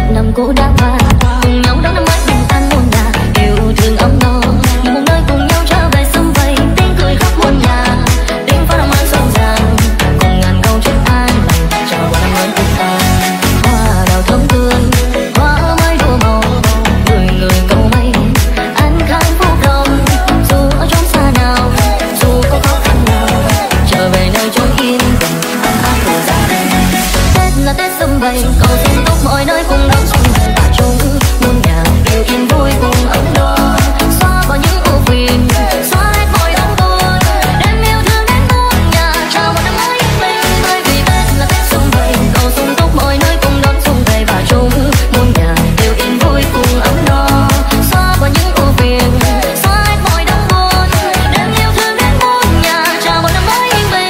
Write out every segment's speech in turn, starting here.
năm cũ đã qua, cùng nhau đón năm mới bình an muôn nhà, yêu thương ấm no, như một nơi cùng nhau trở về sum vầy, tiếng cười khắp muôn nhà, tiếng pháo năm mới rộn ràng, cùng ngàn câu chuyện an lành, chào mừng năm mới bình an. Hoa đào thơm tươi, hoa mới đua màu, người người cầu may, an khang phúc rồng, dù ở chốn xa nào, dù có khó khăn nào, trở về nơi chốn yên bình, ấm áp của gia đình. Tết là Tết sum vầy, cầu xin chúc mọi nơi cùng đón xuân về và chung muôn nhà đều yên vui cùng ấm no, xóa bỏ những ưu phiền, xóa hết mọi đau buồn, đem yêu thương đến muôn nhà, chào một năm mới yên bình. Bởi vì Tết là Tết sum vầy, cầu xin chúc mọi nơi cùng đón xuân về và chung muôn nhà đều yên vui cùng ấm no, xóa bỏ những ưu phiền, xóa hết mọi đau buồn, đem yêu thương đến muôn nhà, chào một năm mới yên bình.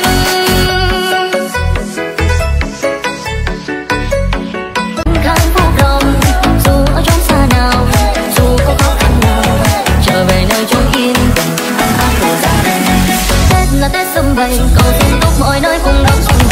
Khang phúc rồng, dù ở chốn xa nào, dù có khó khăn nào, trở về nơi chốn yên bình, ấm áp của gia đình. Tết là Tết sum vầy, cầu xin chúc mọi nơi cùng đón xuân